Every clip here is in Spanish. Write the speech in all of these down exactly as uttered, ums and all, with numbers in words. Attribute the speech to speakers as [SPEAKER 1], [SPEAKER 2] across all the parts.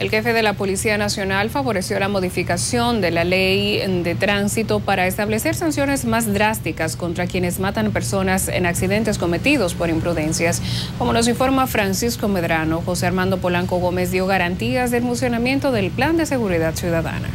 [SPEAKER 1] El jefe de la Policía Nacional favoreció la modificación de la ley de tránsito para establecer sanciones más drásticas contra quienes matan personas en accidentes cometidos por imprudencias. Como nos informa Francisco Medrano, José Armando Polanco Gómez dio garantías del funcionamiento del Plan de Seguridad Ciudadana.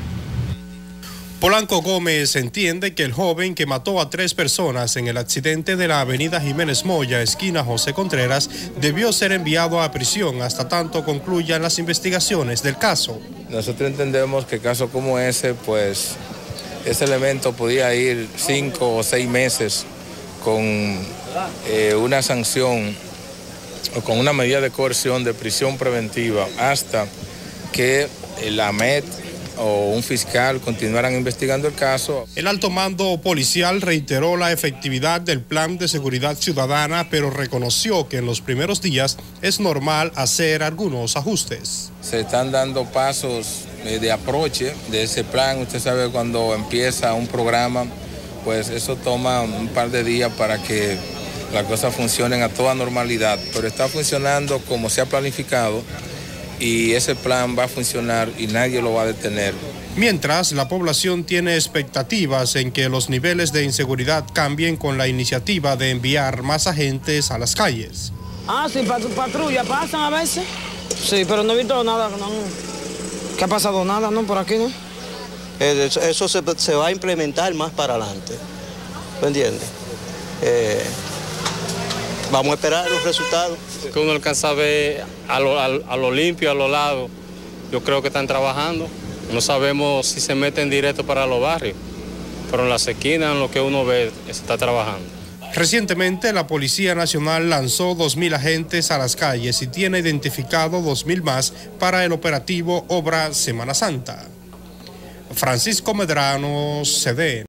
[SPEAKER 2] Polanco Gómez entiende que el joven que mató a tres personas en el accidente de la avenida Jiménez Moya, esquina José Contreras, debió ser enviado a prisión hasta tanto concluyan las investigaciones del caso.
[SPEAKER 3] Nosotros entendemos que casos como ese, pues, ese elemento podía ir cinco o seis meses con eh, una sanción o con una medida de coerción de prisión preventiva hasta que la M E T o un fiscal continuaran investigando el caso.
[SPEAKER 2] El alto mando policial reiteró la efectividad del Plan de Seguridad Ciudadana, pero reconoció que en los primeros días es normal hacer algunos ajustes.
[SPEAKER 3] Se están dando pasos de aproche de ese plan. Usted sabe, cuando empieza un programa, pues eso toma un par de días para que las cosas funcionen a toda normalidad, pero está funcionando como se ha planificado. Y ese plan va a funcionar y nadie lo va a detener.
[SPEAKER 2] Mientras, la población tiene expectativas en que los niveles de inseguridad cambien con la iniciativa de enviar más agentes a las calles.
[SPEAKER 4] Ah, sí, patrulla pasan a veces. Sí, pero no he visto nada, no, que ha pasado nada, ¿no? Por aquí, ¿no?
[SPEAKER 5] Eso, eso se, se va a implementar más para adelante, ¿me entiendes? Eh, vamos a esperar los resultados.
[SPEAKER 6] Que uno alcanza a ver a lo, a, a lo limpio, a los lados. Yo creo que están trabajando. No sabemos si se meten directo para los barrios, pero en las esquinas, en lo que uno ve, se está trabajando.
[SPEAKER 2] Recientemente, la Policía Nacional lanzó dos mil agentes a las calles y tiene identificado dos mil más para el operativo Obra Semana Santa. Francisco Medrano, C D N.